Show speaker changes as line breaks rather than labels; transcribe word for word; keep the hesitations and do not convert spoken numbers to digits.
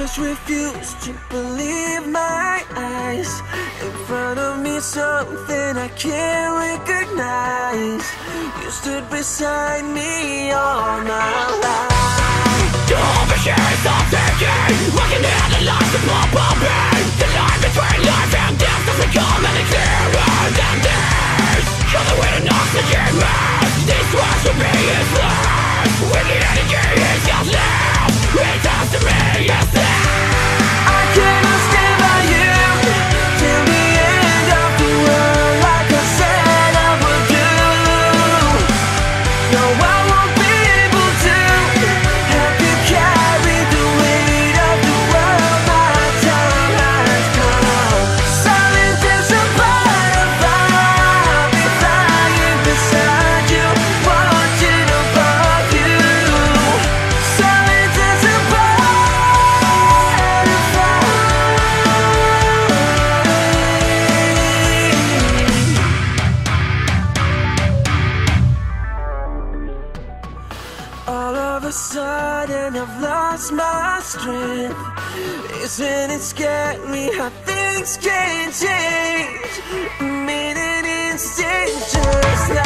just refuse to believe my eyes. In front of me, something I can't recognize. You stood beside me all my life.
You hold the shares of thinking, looking at the lights that pop up in. The line between life and death doesn't come any clearer than this. You're the weight and oxygen mask. This was to me is less. Wicked energy is just left. It does to me is that
I cannot stand by you till the end of the world, like I said I would do. No, I won't be able to help you carry the weight of the world. My time has come. Silence is a butterfly. I'll be flying beside you, watching above you. Silence is a all of a sudden I've lost my strength. Isn't it scary how things can change? In an instant, just like